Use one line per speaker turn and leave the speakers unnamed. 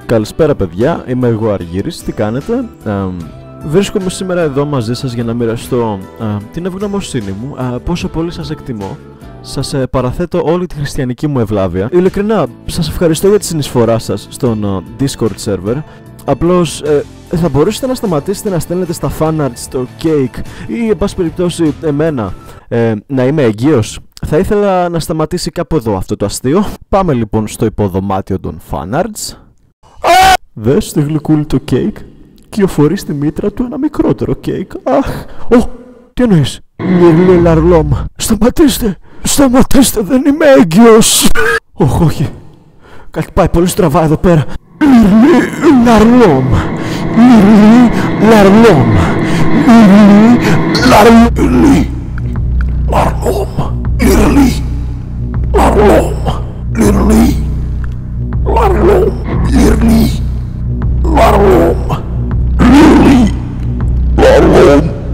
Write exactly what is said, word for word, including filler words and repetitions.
Καλησπέρα παιδιά, είμαι εγώ Αργύρης, τι κάνετε? Ε, βρίσκομαι σήμερα εδώ μαζί σας για να μοιραστώ ε, την ευγνωμοσύνη μου, ε, πόσο πολύ σας εκτιμώ. Σας ε, παραθέτω όλη τη χριστιανική μου ευλάβεια. Ειλικρινά, σας ευχαριστώ για τη συνεισφορά σας στον ε, Discord server. Απλώς ε, θα μπορούσατε να σταματήσετε να στέλνετε στα fanarts, στο cake ή εν πάση περιπτώσει εμένα ε, να είμαι εγγύος. Θα ήθελα να σταματήσει κάπου εδώ αυτό το αστείο. Πάμε λοιπόν στο υποδωμάτιο των fanarts. Δες τη γλυκούλη το κέικ. Κυοφορεί στη μήτρα του ένα μικρότερο κέικ. Αχ, ω, τι εννοείς? Λιρλί λαρλόμ. Σταματήστε, σταματήστε, δεν είμαι έγκυος. Όχι, όχι. Κάτι πάει πολύ στραβά εδώ πέρα. Λιρλί λαρλόμ. Λιρλί λαρλόμ. Λιρλί λαρλόμ. Λιρλί λαρλόμ. Λιρλί λαρλόμ. Λιρλί λαρλόμ. Λιρλί λαρλόμ.